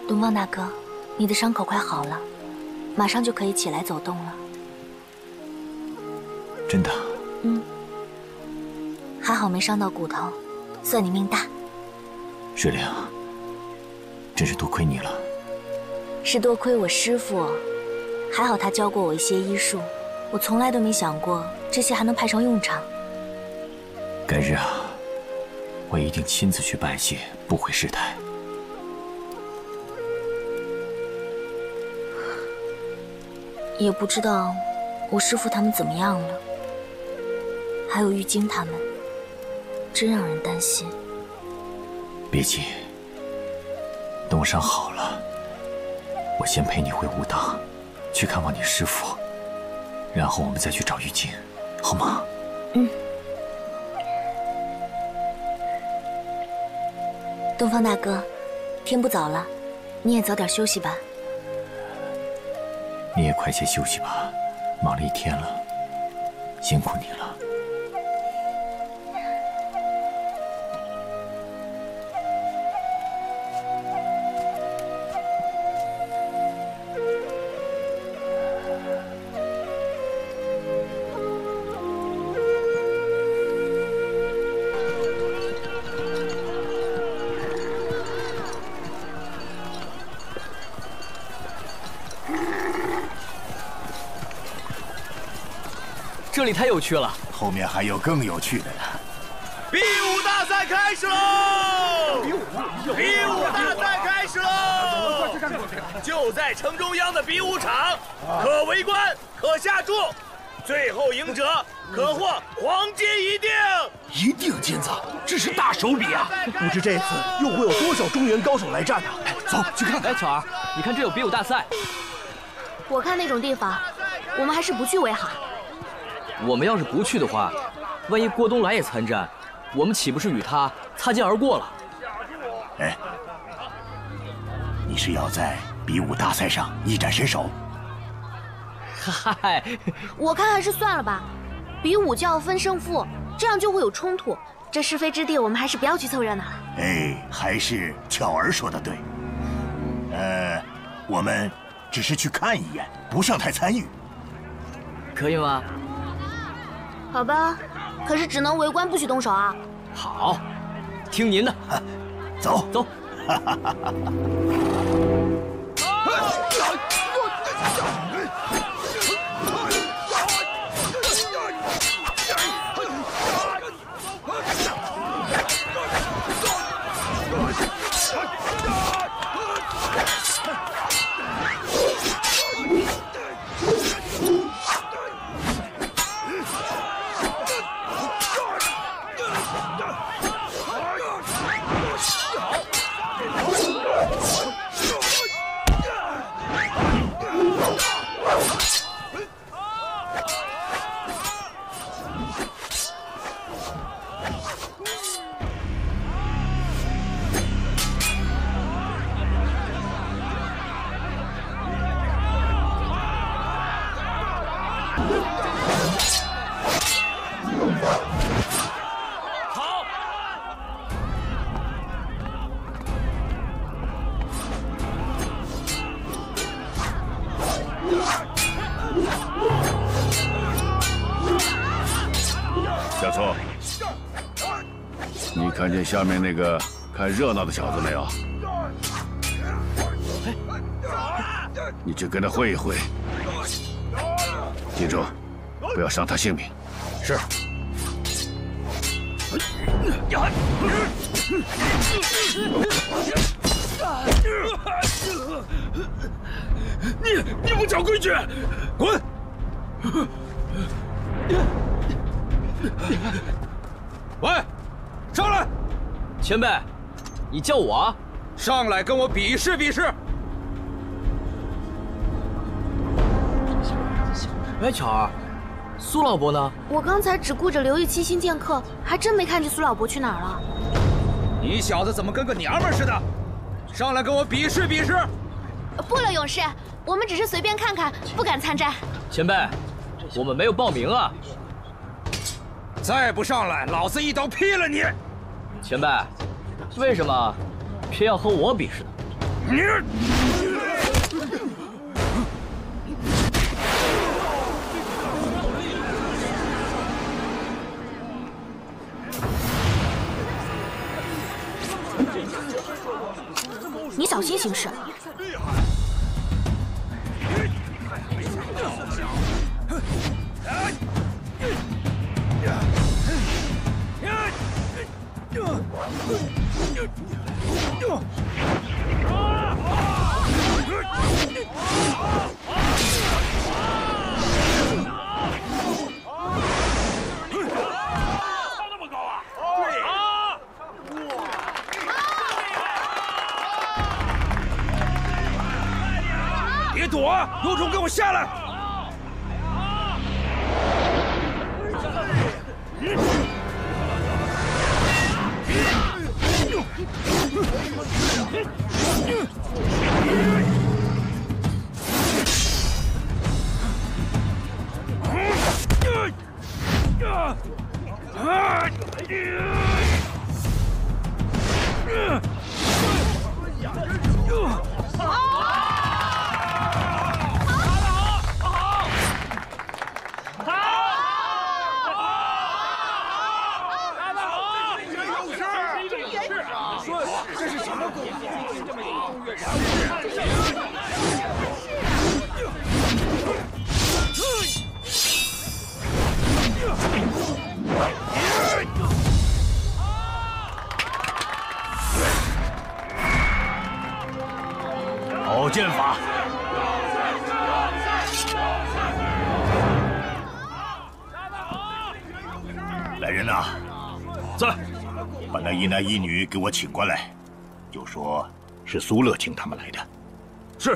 东方大哥，你的伤口快好了，马上就可以起来走动了。 真的？ 嗯，还好没伤到骨头，算你命大。 水灵，真是多亏你了。 是多亏我师父，还好他教过我一些医术，我从来都没想过这些还能派上用场。 改日啊，我一定亲自去拜谢，不毁师台。 也不知道我师父他们怎么样了，还有玉京他们，真让人担心。 别急，等我伤好了，我先陪你回武当，去看望你师父，然后我们再去找玉京，好吗？ 嗯。东方大哥，天不早了，你也早点休息吧。 你也快些休息吧，忙了一天了，辛苦你了。 这里太有趣了， 后面还有更有趣的呢。 比武大赛开始喽！比武大赛开始喽！就在城中央的比武场，可围观，可下注，最后赢者可获黄金一锭。 一锭金子，这是大手笔啊！不知这次又会有多少中原高手来战呢？走去看看。 哎，巧儿，你看这有比武大赛。 我看那种地方，我们还是不去为好。 我们要是不去的话，万一郭东来也参战，我们岂不是与他擦肩而过了？ 哎，你是要在比武大赛上一展身手？ 嗨， 我看还是算了吧。比武就要分胜负，这样就会有冲突。这是非之地，我们还是不要去凑热闹了。 哎，还是巧儿说的对。我们只是去看一眼，不上台参与， 可以吗？ 好吧，可是只能围观，不许动手啊！ 好，听您的。 走走。 小错，你看见下面那个看热闹的小子没有？你去跟他会一会，记住，不要伤他性命。 是。 你不讲规矩，滚！ 喂，上来！ 前辈，你叫我啊？ 上来跟我比试比试。 哎，巧儿，苏老伯呢？ 我刚才只顾着留意七星剑客，还真没看见苏老伯去哪儿了。 你小子怎么跟个娘们似的？上来跟我比试比试！ 不了，勇士，我们只是随便看看，不敢参战。 前辈，我们没有报名啊。 再不上来，老子一刀劈了你！ 前辈，为什么偏要和我比试呢？ 你小心行事。 别躲！有种给我下来！ 好剑法！来人呐， 在， 把那一男一女给我请过来，就说是苏乐请他们来的。 是。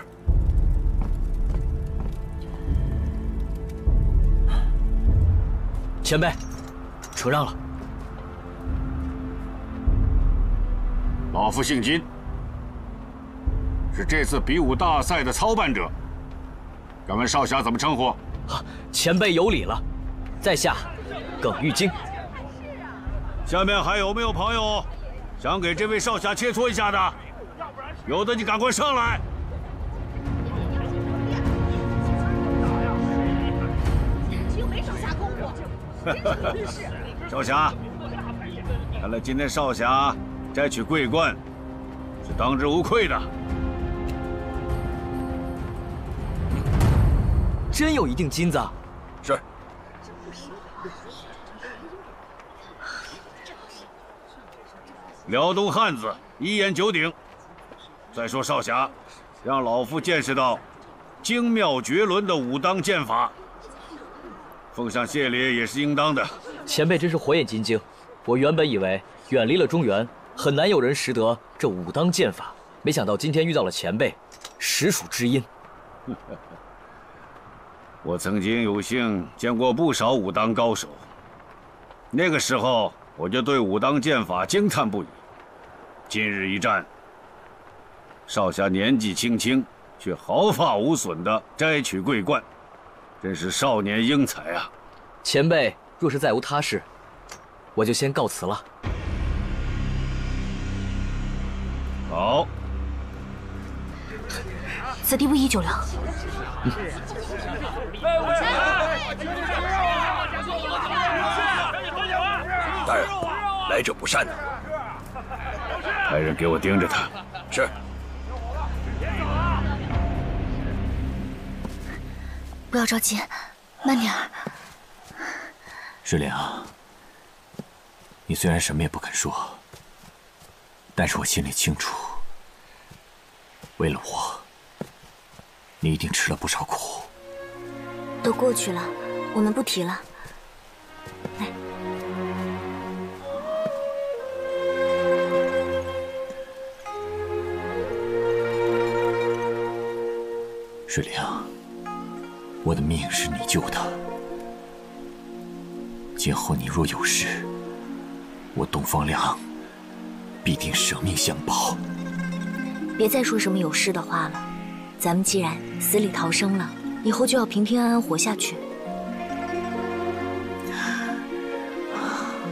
前辈，承让了。 老夫姓金，是这次比武大赛的操办者。敢问少侠怎么称呼？ 前辈有礼了，在下耿玉京。 下面还有没有朋友想给这位少侠切磋一下的？有的你赶快上来。 又没少下功夫。 少侠，看来今天少侠摘取桂冠是当之无愧的。 真有一锭金子。 是。 辽东汉子，一言九鼎。再说少侠，让老夫见识到精妙绝伦的武当剑法，奉上谢礼也是应当的。 前辈真是火眼金睛，我原本以为远离了中原，很难有人识得这武当剑法，没想到今天遇到了前辈，实属知音。 我曾经有幸见过不少武当高手，那个时候我就对武当剑法惊叹不已。今日一战，少侠年纪轻轻，却毫发无损地摘取桂冠，真是少年英才啊！ 前辈若是再无他事，我就先告辞了。 好， 此地不宜久留。 大人，来者不善呐！ 派人给我盯着他。 是。 不要着急，慢点儿。 石良，你虽然什么也不肯说，但是我心里清楚，为了我，你一定吃了不少苦。 都过去了，我们不提了。来， 水灵，我的命是你救的，今后你若有事，我东方亮必定舍命相报。 别再说什么有事的话了，咱们既然死里逃生了，以后就要平平安安活下去。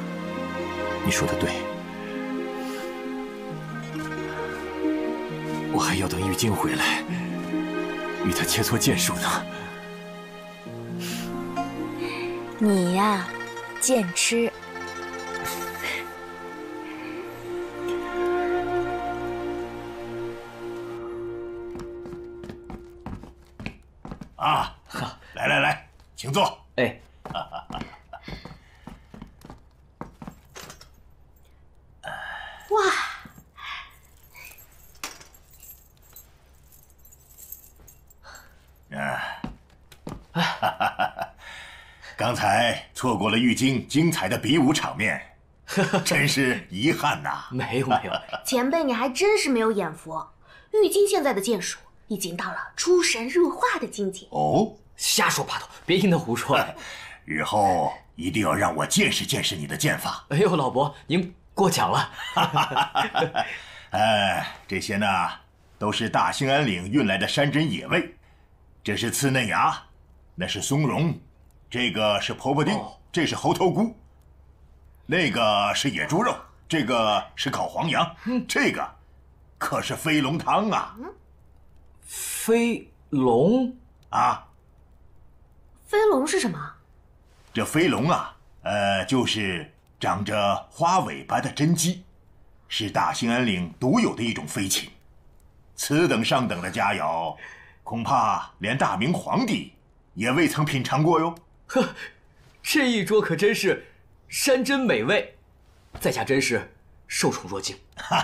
你说的对， 我还要等玉京回来，与他切磋剑术呢。 你呀，剑痴。 啊，来，请坐。 哎， 哇， 刚才错过了玉京精彩的比武场面，真是遗憾呐。 没有， 前辈你还真是没有眼福，玉京现在的剑术已经到了出神入化的境界。 哦， 瞎说八道，别听他胡说。 日后一定要让我见识见识你的剑法。 哎呦，老伯，您过奖了。 这些呢都是大兴安岭运来的山珍野味，这是刺嫩芽，那是松茸，这个是婆婆丁，这是猴头菇，那个是野猪肉，这个是烤黄羊，这个可是飞龙汤啊！ 飞龙啊？ 飞龙是什么？ 这飞龙啊，就是长着花尾巴的真鸡，是大兴安岭独有的一种飞禽。此等上等的佳肴，恐怕连大明皇帝也未曾品尝过哟。 呵，这一桌可真是山珍美味，在下真是受宠若惊。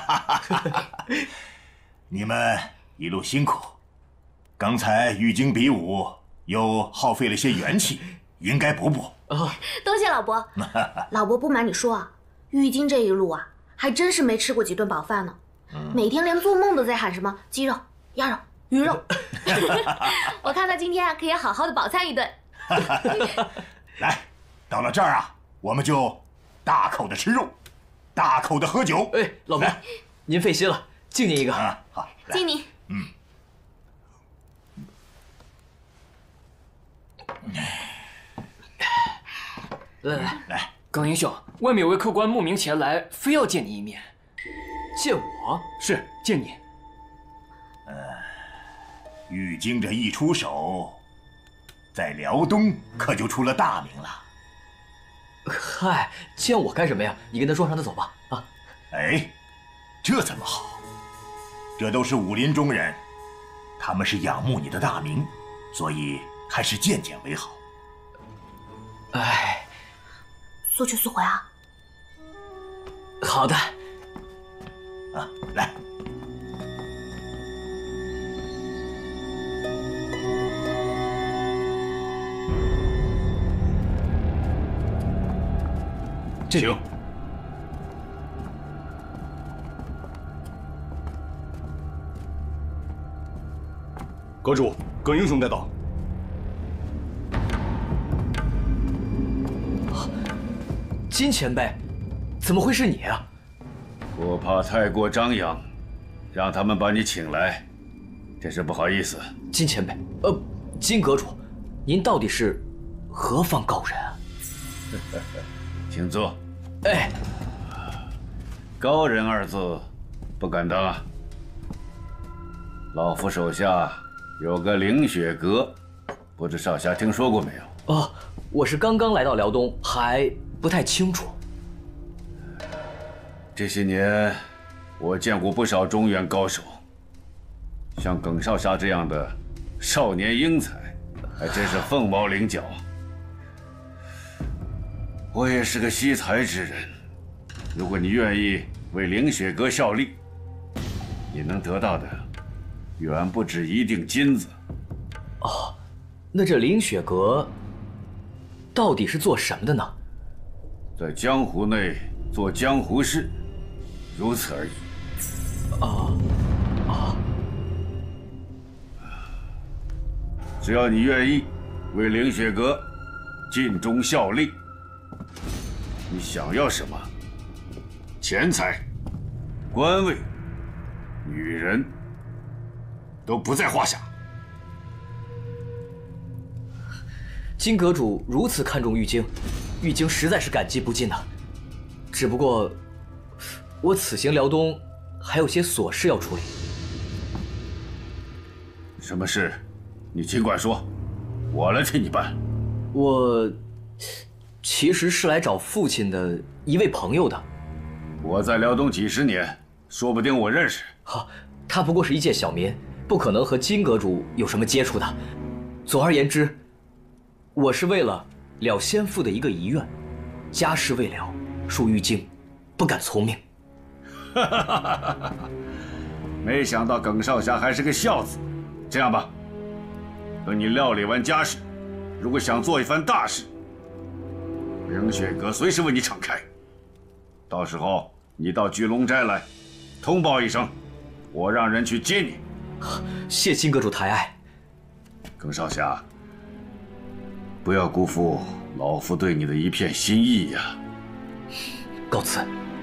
你们一路辛苦，刚才玉京比武又耗费了些元气，应该补补。 多谢老伯。老伯不瞒你说啊，玉京这一路啊，还真是没吃过几顿饱饭呢。每天连做梦都在喊什么鸡肉、鸭肉、鱼肉。我看他今天啊，可以好好的饱餐一顿。 来，到了这儿啊，我们就大口的吃肉，大口的喝酒。 哎，老伯，您费心了，敬您一个啊！好， 敬您。 来， 耿英雄，外面有位客官慕名前来，非要见你一面。 见我？ 是见你。 玉京这一出手，在辽东可就出了大名了。 嗨，见我干什么呀？你跟他说，让他走吧。啊， 哎，这怎么好？这都是武林中人，他们是仰慕你的大名，所以还是见见为好。 哎， 速去速回啊！ 好的。 啊，来。 请。 阁主，耿英雄带到。 金前辈，怎么会是你啊？ 我怕太过张扬，让他们把你请来，真是不好意思。 金前辈，金阁主，您到底是何方高人啊？ 请坐。 哎， 高人二字不敢当啊。老夫手下有个凌雪阁，不知少侠听说过没有？ 哦，我是刚刚来到辽东，还不太清楚。 这些年，我见过不少中原高手，像耿少侠这样的少年英才，还真是凤毛麟角。我也是个惜才之人，如果你愿意为凌雪阁效力，你能得到的远不止一锭金子。 哦，那这凌雪阁到底是做什么的呢？ 在江湖内做江湖事，如此而已。只要你愿意为凌雪阁尽忠效力，你想要什么？钱财、官位、女人，都不在话下。 金阁主如此看重玉京，玉京实在是感激不尽呐。只不过，我此行辽东还有些琐事要处理。 什么事？你尽管说，我来替你办。 我其实是来找父亲的一位朋友的。 我在辽东几十年，说不定我认识。 他不过是一介小民，不可能和金阁主有什么接触的。总而言之，我是为了了先父的一个遗愿，家事未了，属玉京，不敢从命。 没想到耿少侠还是个孝子。这样吧，等你料理完家事，如果想做一番大事，凌雪阁随时为你敞开。到时候你到聚龙斋来，通报一声，我让人去接你。 谢金阁主抬爱。 耿少侠，不要辜负老夫对你的一片心意呀！ 告辞。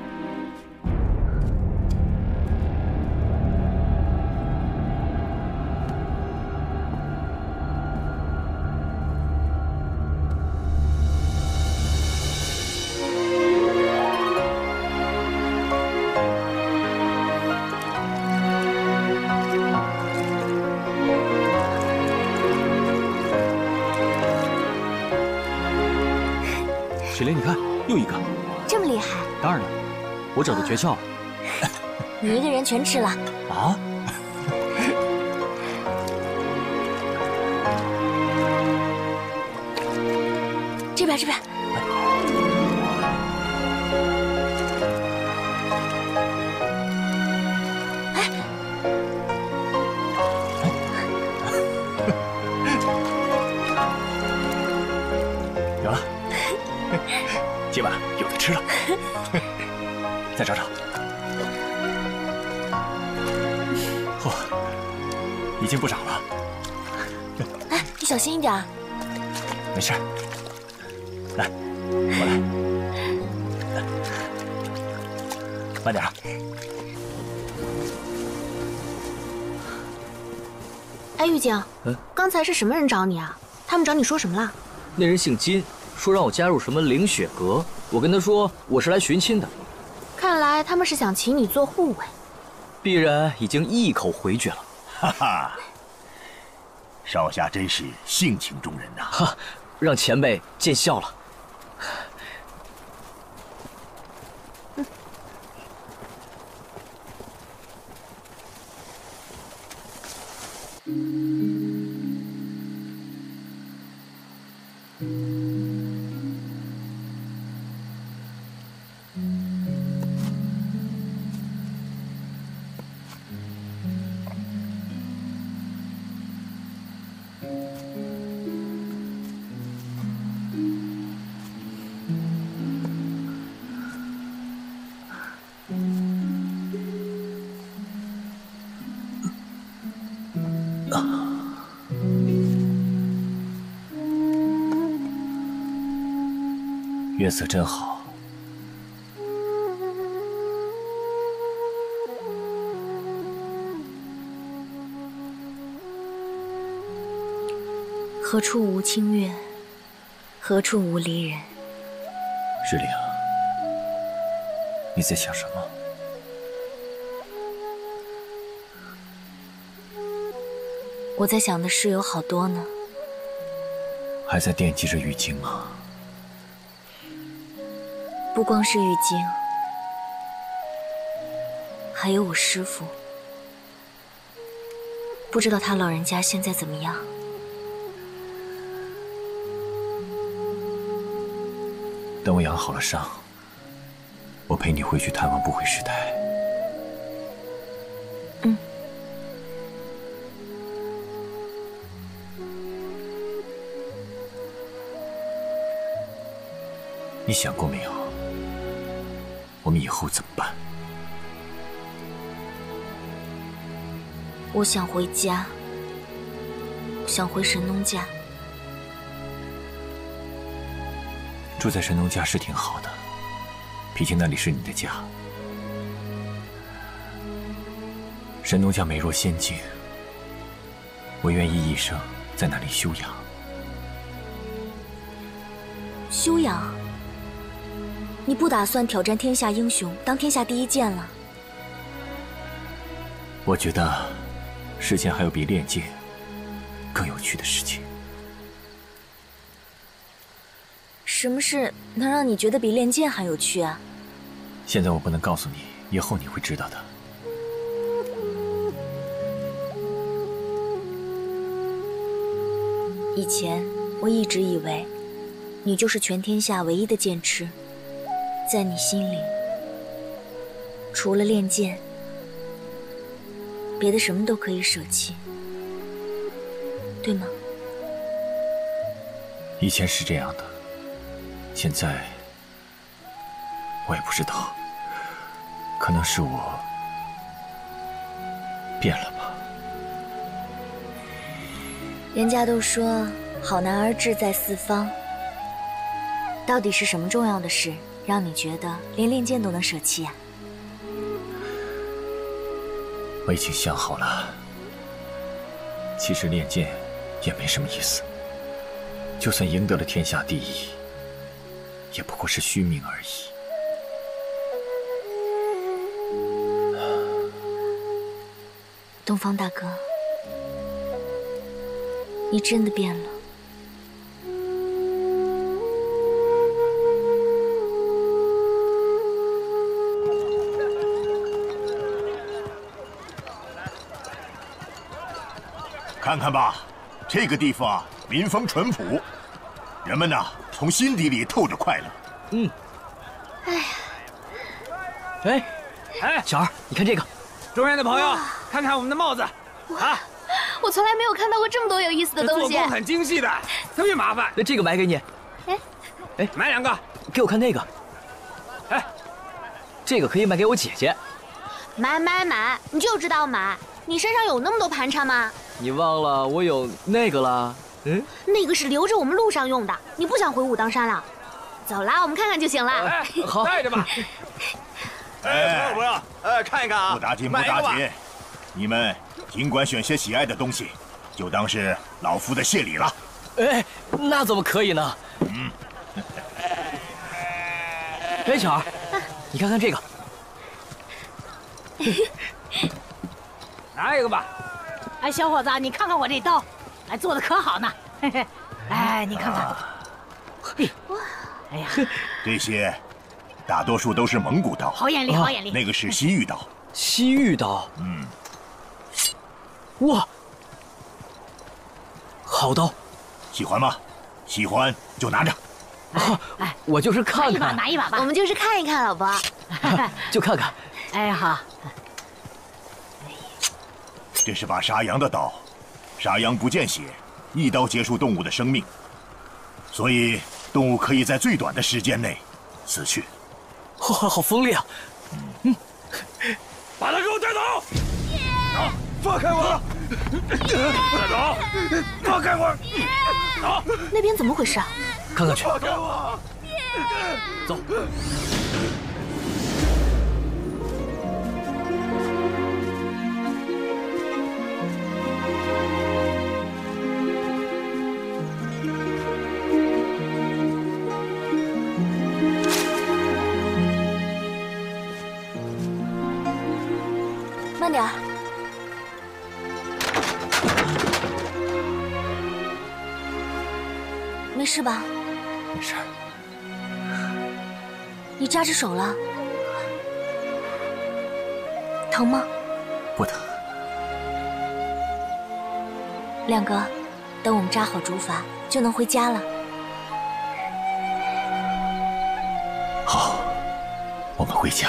水灵，你看，又一个， 这么厉害？ 当然了，我找到诀窍了。 你一个人全吃了啊？ 这边，这边。 有了。今晚有的吃了，再找找。嚯，已经不少了。 哎，你小心一点。 没事。来，我来。慢点。 哎，玉京，刚才是什么人找你啊？他们找你说什么了？ 那人姓金。说让我加入什么凌雪阁，我跟他说我是来寻亲的。 看来他们是想请你做护卫， 必然已经一口回绝了。 哈哈，少侠真是性情中人呐！ 哈，让前辈见笑了。 月色真好。 何处无清月，何处无离人。 日灵，你在想什么？ 我在想的事有好多呢。 还在惦记着玉京吗？ 不光是玉京，还有我师父。不知道他老人家现在怎么样。 等我养好了伤，我陪你回去探望不悔师太。 嗯。 你想过没有，我们以后怎么办？ 我想回家，想回神农架。 住在神农架是挺好的，毕竟那里是你的家。神农架美若仙境，我愿意一生在那里休养。 休养？你不打算挑战天下英雄，当天下第一剑了？ 我觉得世间还有比炼剑更有趣的事情。 什么事能让你觉得比练剑还有趣啊？ 现在我不能告诉你，以后你会知道的。 以前我一直以为，你就是全天下唯一的剑痴，在你心里，除了练剑，别的什么都可以舍弃，对吗？ 以前是这样的，现在我也不知道，可能是我变了吧。 人家都说好男儿志在四方，到底是什么重要的事让你觉得连练剑都能舍弃啊？ 我已经想好了，其实练剑也没什么意思，就算赢得了天下第一，也不过是虚名而已。 东方大哥，你真的变了。 看看吧，这个地方民风淳朴，人们呢从心底里透着快乐。 嗯。哎，小二，你看这个。 中原的朋友，看看我们的帽子，啊！ 我从来没有看到过这么多有意思的东西。 做工很精细的，特别麻烦。 那这个买给你。 哎，买2个。 给我看那个。哎，这个可以卖给我姐姐。 买，你就知道买。你身上有那么多盘缠吗？ 你忘了我有那个了？ 那个是留着我们路上用的。你不想回武当山了？走啦，我们看看就行了。 好， 带着吧。 哎，朋友，看一看啊！ 不打紧，不打紧。你们尽管选些喜爱的东西，就当是老夫的谢礼了。 哎，那怎么可以呢？哎，小二，你看看这个。 拿一个吧。 哎，小伙子，你看看我这刀，哎，做的可好呢。哎，你看看。哎呀， 这些大多数都是蒙古刀， 好眼力，好眼力。 那个是西域刀。 西域刀。哇，好刀， 喜欢吗？喜欢就拿着。 哎，我就是看看， 拿一把吧。 我们就是看一看，老伯。 就看看。 哎，好。 这是把杀羊的刀，杀羊不见血，一刀结束动物的生命，所以动物可以在最短的时间内死去。 哇，好锋利啊！ 把他给我带走！走，放开我！带走！放开我！走！ 那边怎么回事啊？ 看看去。 放开我！ 走。 慢点儿。没事吧？ 没事。 你扎着手了？疼吗？ 不疼。 亮哥，等我们扎好竹筏，就能回家了。 好，我们回家。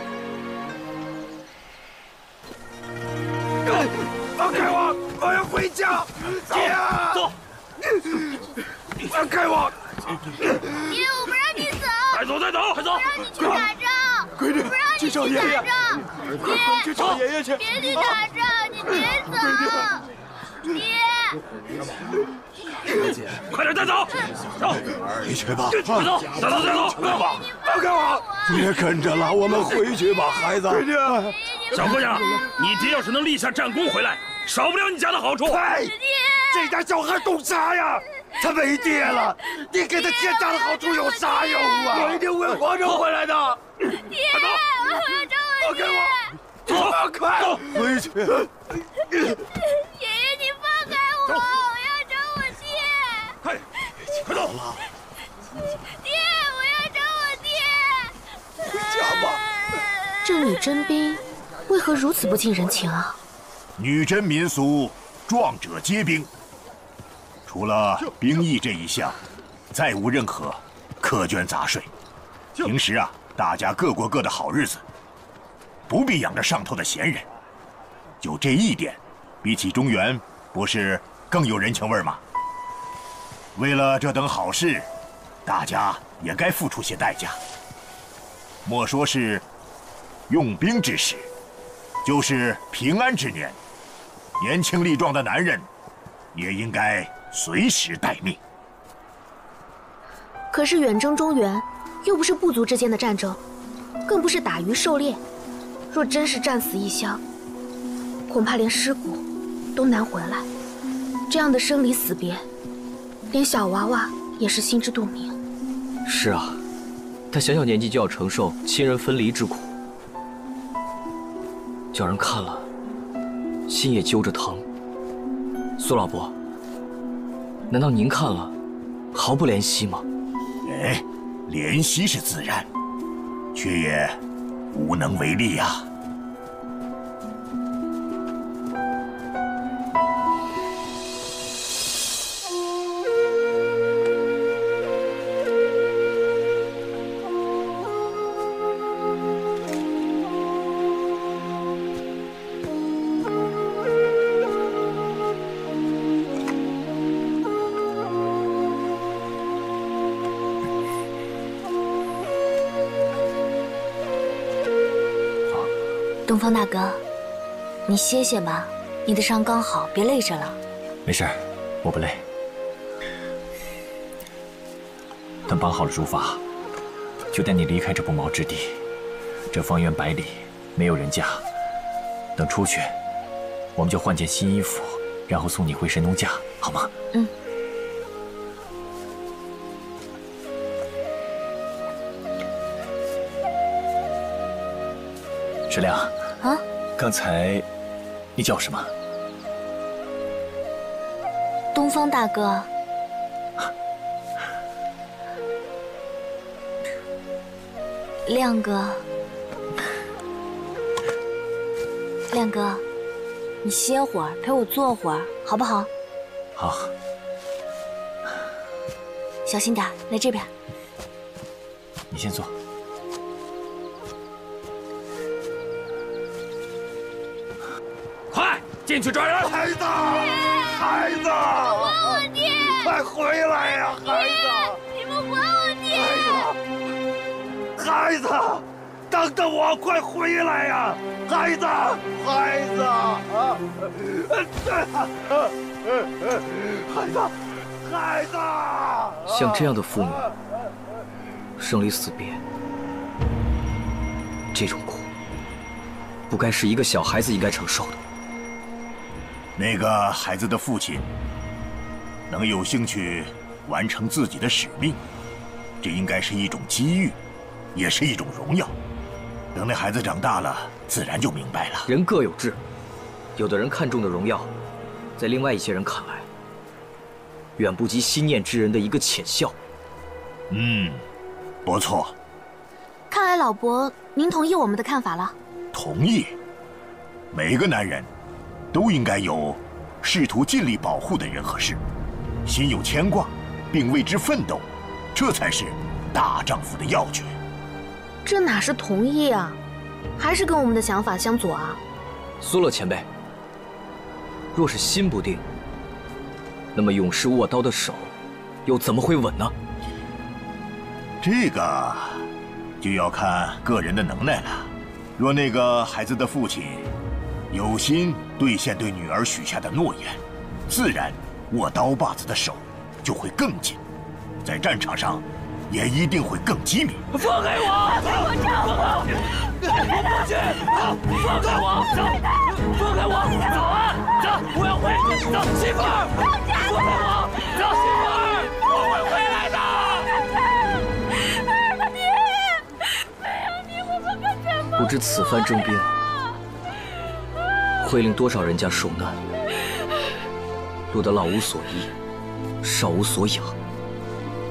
放开我！我要回家！姐，走！放开我！ 爹，我不让你走！ 带走，带走，快走！ 不让你去打仗！ 快点，去找爷爷！ 爹， 去找爷爷去！ 别去打仗，你别走！爹！ 姐，快点带走！走， 回去吧。 快走，带走，带走！放开我！ 别跟着了，我们回去吧，孩子。 小姑娘，你爹要是能立下战功回来，少不了你家的好处。 这点小孩懂啥呀？他没爹了，你给他天大的好处有啥用啊？ 我一定会活着回来的。 爹，我要找我爹！ 放开我！ 走，回去。 爷爷，你放开我！ 了？ 爹，我要找我爹！ 回家吧。 这女真兵为何如此不近人情啊？ 女真民俗，壮者皆兵，除了兵役这一项，再无任何苛捐杂税。平时啊，大家各过各的好日子，不必养着上头的闲人。就这一点，比起中原，不是更有人情味吗？为了这等好事，大家也该付出些代价。莫说是用兵之时，就是平安之年，年轻力壮的男人也应该随时待命。 可是远征中原，又不是部族之间的战争，更不是打鱼狩猎。若真是战死异乡，恐怕连尸骨都难回来。这样的生离死别，连小娃娃也是心知肚明。 是啊，他小小年纪就要承受亲人分离之苦，叫人看了，心也揪着疼。苏老伯，难道您看了，毫不怜惜吗？ 哎，怜惜是自然，却也无能为力呀。 东风大哥，你歇歇吧，你的伤刚好，别累着了。 没事，我不累。等绑好了竹筏，就带你离开这不毛之地。这方圆百里没有人家，等出去，我们就换件新衣服，然后送你回神农架，好吗？ 嗯。 石亮。 啊！ 刚才你叫什么？ 东风大哥。亮哥。亮哥，你歇会儿，陪我坐会儿，好不好？ 好。 小心点，来这边。 你先坐。 进去抓人！ 孩子，孩子， 还我爹！ 快回来呀，孩子！ 你们还我爹！孩子，等等我，快回来呀，孩子，孩子！孩子，孩子！ 像这样的父女，生离死别，这种苦，不该是一个小孩子应该承受的。 那个孩子的父亲能有兴趣完成自己的使命，这应该是一种机遇，也是一种荣耀。等那孩子长大了，自然就明白了。 人各有志，有的人看重的荣耀，在另外一些人看来，远不及心念之人的一个浅笑。 不错。 看来老伯您同意我们的看法了。 同意。每个男人都应该有试图尽力保护的人和事，心有牵挂，并为之奋斗，这才是大丈夫的要诀。 这哪是同意啊，还是跟我们的想法相左啊？ 苏勒前辈，若是心不定，那么勇士握刀的手又怎么会稳呢？ 这个就要看个人的能耐了。若那个孩子的父亲有心兑现对女儿许下的诺言，自然握刀把子的手就会更紧，在战场上也一定会更机敏。 放开我！ 我丈夫！ 不去！放开我！走！放开我！走啊！走！我要回去！走，媳妇儿！放开我！走，媳妇儿！我会回来的！ 儿子，你没有你，我们可怎么？ 不知此番征兵会令多少人家受难，落得老无所依，少无所养。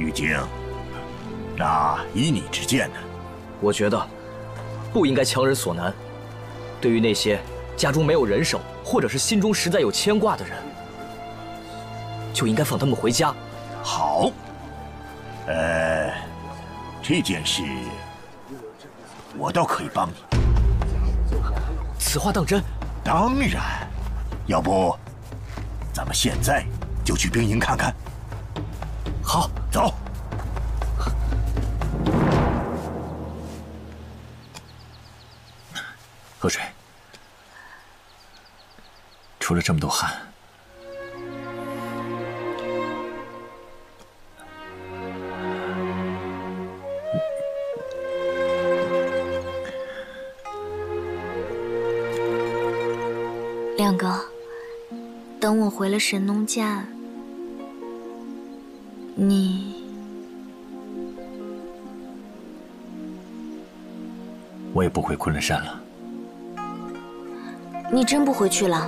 玉京，那依你之见呢？ 我觉得不应该强人所难。对于那些家中没有人手，或者是心中实在有牵挂的人，就应该放他们回家。 好，这件事我倒可以帮你。 此话当真？ 当然。要不，咱们现在就去兵营看看。 好， 走。 喝水。出了这么多汗， 亮哥，等我回了神农架， 我也不回昆仑山了。 你真不回去了？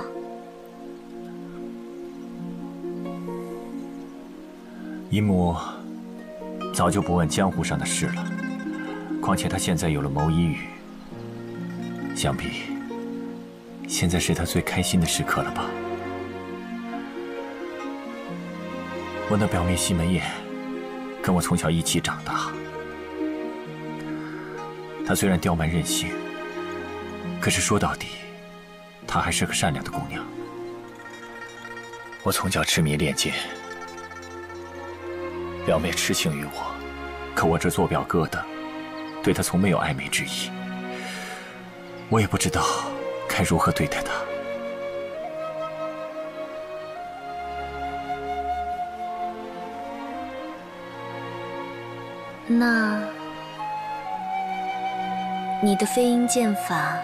姨母早就不问江湖上的事了，况且她现在有了牟一羽，想必现在是她最开心的时刻了吧？我那表妹西门燕，跟我从小一起长大。她虽然刁蛮任性，可是说到底，她还是个善良的姑娘。我从小痴迷练剑。表妹痴情于我，可我这做表哥的，对她从没有暧昧之意。我也不知道该如何对待她。 那你的飞鹰剑法，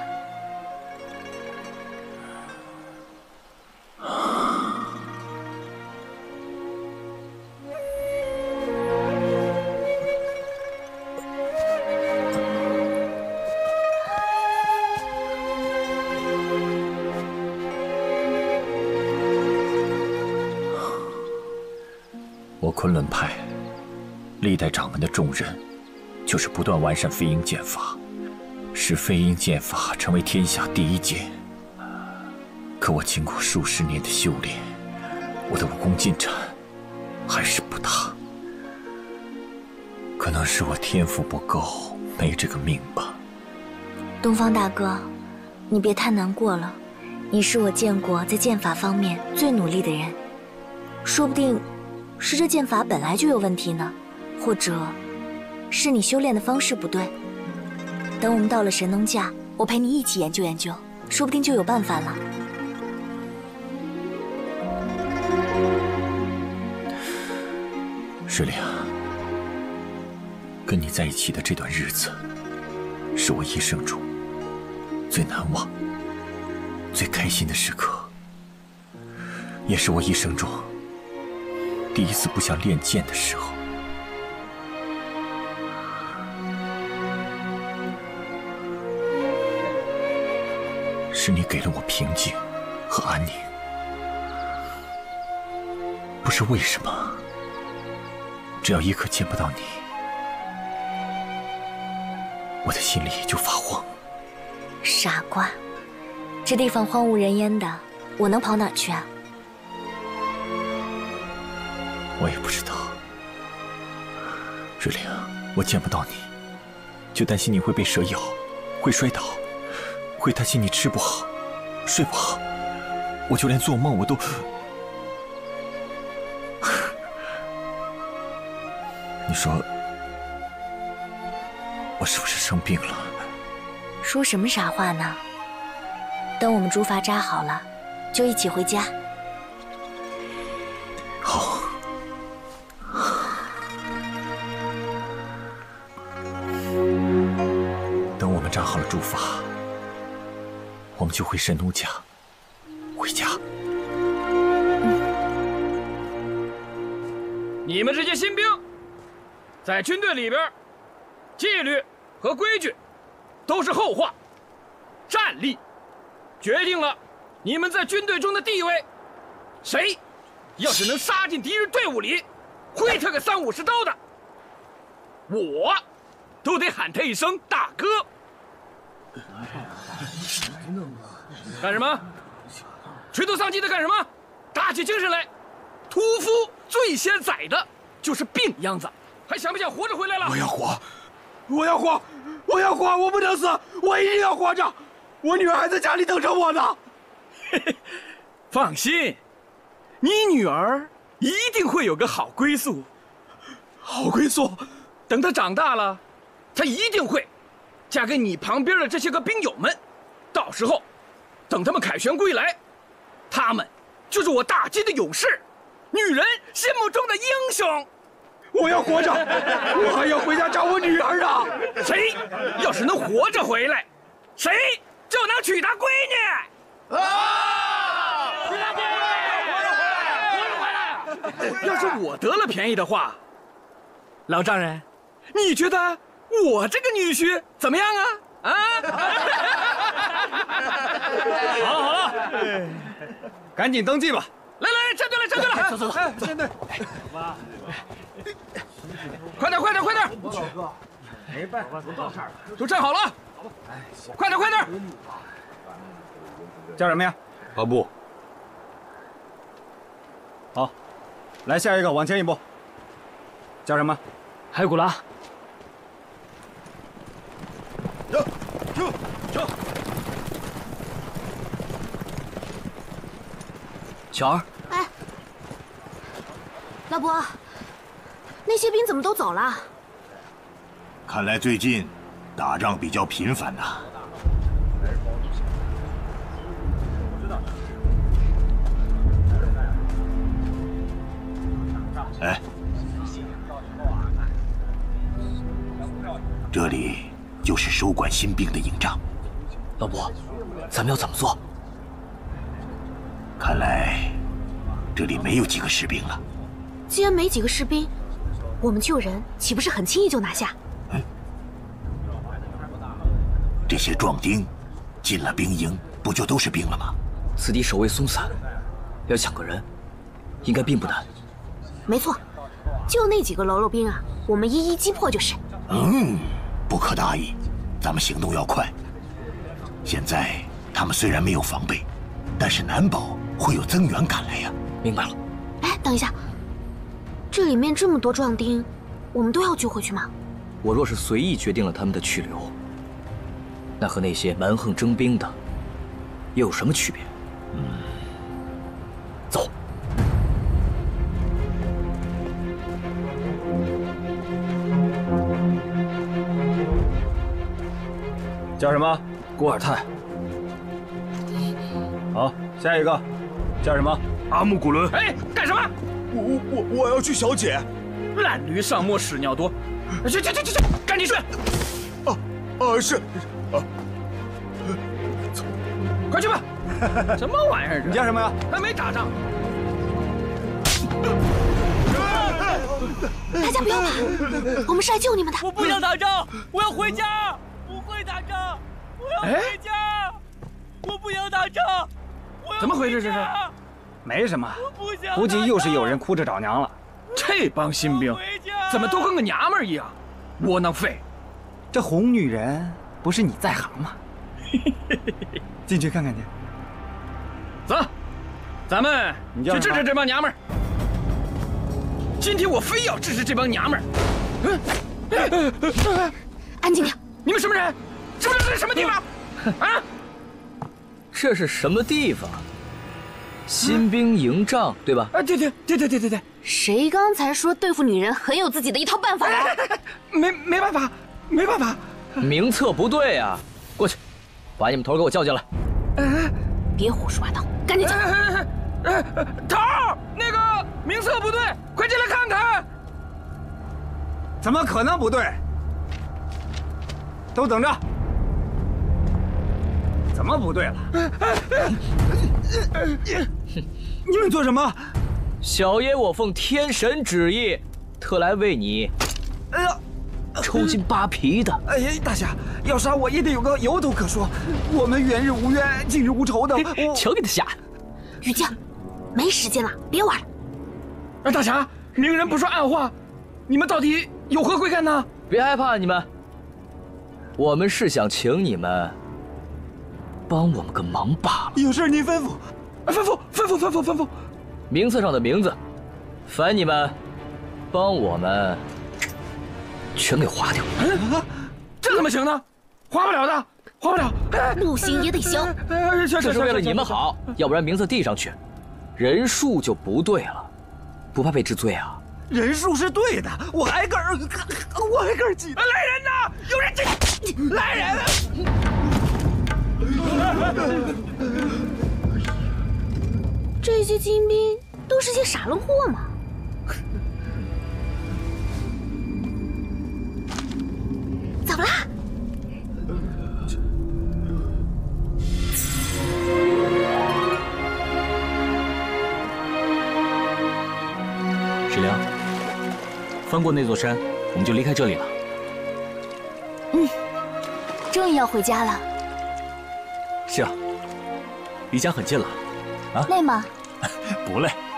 我昆仑派历代掌门的重任，就是不断完善飞鹰剑法，使飞鹰剑法成为天下第一剑。可我经过数十年的修炼，我的武功进展还是不大。可能是我天赋不够，没这个命吧。 东方大哥，你别太难过了。你是我见过在剑法方面最努力的人，说不定是这剑法本来就有问题呢，或者是你修炼的方式不对。等我们到了神农架，我陪你一起研究研究，说不定就有办法了。 石灵，跟你在一起的这段日子，是我一生中最难忘、最开心的时刻，也是我一生中第一次不想练剑的时候。是你给了我平静和安宁，不是为什么，只要一刻见不到你，我的心里就发慌。 傻瓜，这地方荒无人烟的，我能跑哪儿去啊？ 我也不知道，瑞玲，我见不到你，就担心你会被蛇咬，会摔倒，会担心你吃不好，睡不好，我就连做梦我都……你说，我是不是生病了？ 说什么傻话呢？等我们竹筏扎好了，就一起回家。 好。等我们扎好了竹筏，我们就回神农架，回家。 你们这些新兵，在军队里边，纪律和规矩都是后话，战力决定了你们在军队中的地位。谁要是能杀进敌人队伍里， 挥他个30-50刀的，我都得喊他一声大哥。干什么？垂头丧气的干什么？打起精神来！屠夫最先宰的就是病秧子，还想不想活着回来了？ 我要活，我要活，我要活！我不能死，我一定要活着！我女儿还在家里等着我呢。 放心，你女儿一定会有个好归宿。 好归宿， 等她长大了，她一定会嫁给你旁边的这些个兵友们。到时候，等他们凯旋归来，他们就是我大金的勇士，女人心目中的英雄。 我要活着，我还要回家找我女儿啊！ 谁要是能活着回来，谁就能娶她闺女。啊！娶她闺女，活着回来！要是我得了便宜的话，老丈人，你觉得我这个女婿怎么样啊？啊！ 好了好了，赶紧登记吧。 来来，站队了，站队了， 走走走， 站队。快点快点快点！ 没办法， 都站好了，快点快点！ 叫什么呀？ 阿布。 好，来下一个，往前一步。叫什么？ 海古拉。 走。巧儿， 哎，老伯，那些兵怎么都走了？ 看来最近打仗比较频繁呐。哎，这里就是收管新兵的营帐。 老伯，咱们要怎么做？ 看来这里没有几个士兵了。 既然没几个士兵，我们救人岂不是很轻易就拿下？ 这些壮丁进了兵营，不就都是兵了吗？ 此地守卫松散，要抢个人，应该并不难。 没错，就那几个喽啰兵啊，我们一一击破就是。 不可大意，咱们行动要快。现在他们虽然没有防备，但是难保会有增援赶来呀。 明白了。 哎，等一下，这里面这么多壮丁，我们都要救回去吗？ 我若是随意决定了他们的去留，那和那些蛮横征兵的又有什么区别？走。 叫什么？ 古尔泰。 好，下一个，叫什么？ 阿木古伦。 哎，干什么？ 我要去小姐。 烂驴上磨屎尿多，去，赶紧去！ 是。 快去吧！什么玩意儿？ 你叫什么呀？ 还没打仗。 大家不要怕，我们是来救你们的。 我不想打仗，我要回家。不会打仗，我要回家。我不想打仗，我要怎么回事？这是？ 没什么，估计又是有人哭着找娘了。 这帮新兵怎么都跟个娘们儿一样，窝囊废！ 这红女人不是你在行吗？进去看看去。 走，咱们去治治这帮娘们儿。今天我非要治治这帮娘们儿。安静点！ 你们什么人？知不知道这是什么地方？啊？ 这是什么地方？新兵营帐，对吧？ 啊，对。 谁刚才说对付女人很有自己的一套办法呀？ 没办法。 名册不对啊！过去，把你们头给我叫进来。 别胡说八道，赶紧走。 头，那个名册不对，快进来看看。 怎么可能不对？都等着。怎么不对了？你们做什么？ 小爷我奉天神旨意，特来为你抽筋扒皮的。 哎呀，大侠，要杀我也得有个由头可说。我们远日无冤，近日无仇的。 瞧给他吓的！ 雨静，没时间了，别玩了。 大侠， 明人不说暗话，你们到底有何贵干呢？ 别害怕，你们，我们是想请你们帮我们个忙罢了。 有事您吩咐，吩咐。 名册上的名字，烦你们帮我们全给划掉。 这怎么行呢？划不了的，划不了。 不行也得行。 这是为了你们好，要不然名字递上去，人数就不对了，不怕被治罪啊？ 人数是对的，我挨个记。 来人呐！有人进！来人！ 这些精兵都是些傻愣货嘛。怎么啦？ 史良，翻过那座山，我们就离开这里了。 终于要回家了。 是啊，离家很近了。啊？ 累吗？ 不累。